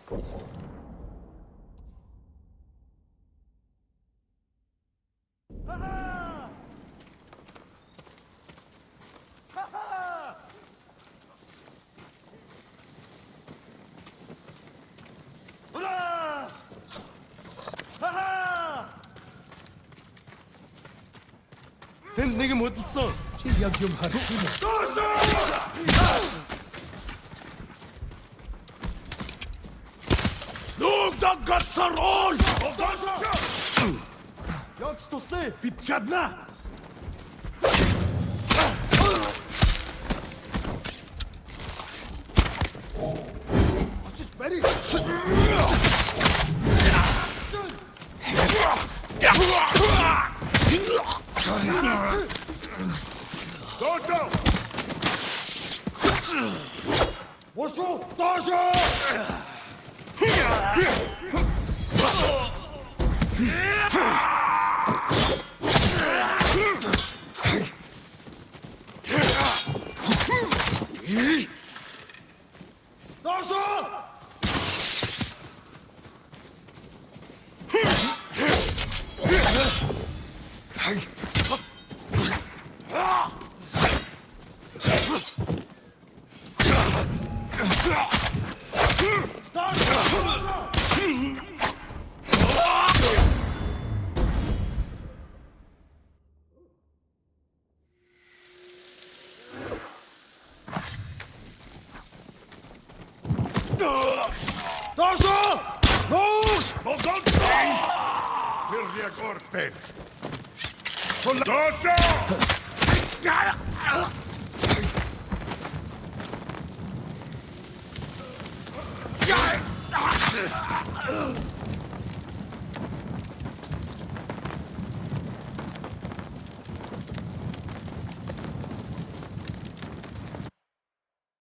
Тэнд нэг юм хөдөлсөн. Чи яг юм харах юм уу? Нүг даггацар ол! Явц туслаа. Бид чадна. Очиж барь. Дошо! Вошо! Дошо!